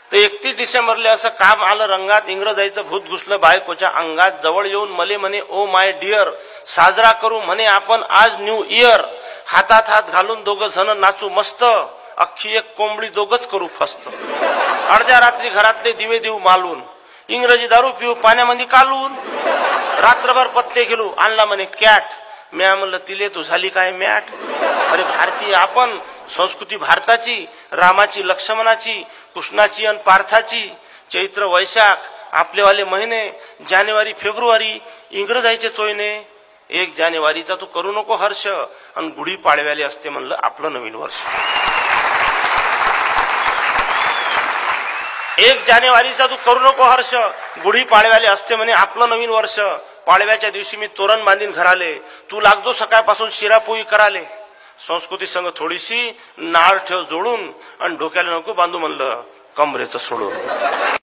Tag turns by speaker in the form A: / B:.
A: तर 31 डिसेंबरला असं काम आलं रंगात, इंग्रजाईचं भूत घुसलं बायकोच्या अंगात, जवळ येऊन मले म्हणे ओ माय डिअर, साजरा करू म्हणे आपण आज न्यू इयर, हातात हात घालून दोघं जण नाचू मस्त, अख्खी एक कोंबडी दोघच करू फस्त, अर्ध्या रात्री घरातले दिवे देऊ मालून, इंग्रजी दारू पिऊ पाण्यामध्ये कालून, रात्रभर पत्ते खेळू, आणला म्हणे कॅट, म्या म्हणलं तिले तू झाली काय मॅट, अरे भारतीय आपण, संस्कृती भारताची, रामाची लक्ष्मणाची, कृष्णाची आणि पार्थाची, चैत्र वैशाख आपलेवाले महिने, जानेवारी फेब्रुवारी इंग्रजाईचे चोयने, 1 जानेवारीचा तू करू नको हर्ष, आणि गुढी पाडव्याले असते म्हणलं आपलं नवीन वर्ष. 1 जानेवारीचा तू करू नको हर्ष, गुढी पाडव्याले असते म्हणे आपलं नवीन वर्ष. पाडव्याच्या दिवशी मी तोरण बांधीन घराले, तू लागजो सकाळपासून शिरापोळी कराले, संस्कृती संग थोडीशी नाळ ठेव जोडून, आणि डोक्याला नको बांधू म्हणलं कमरेचं सोडून.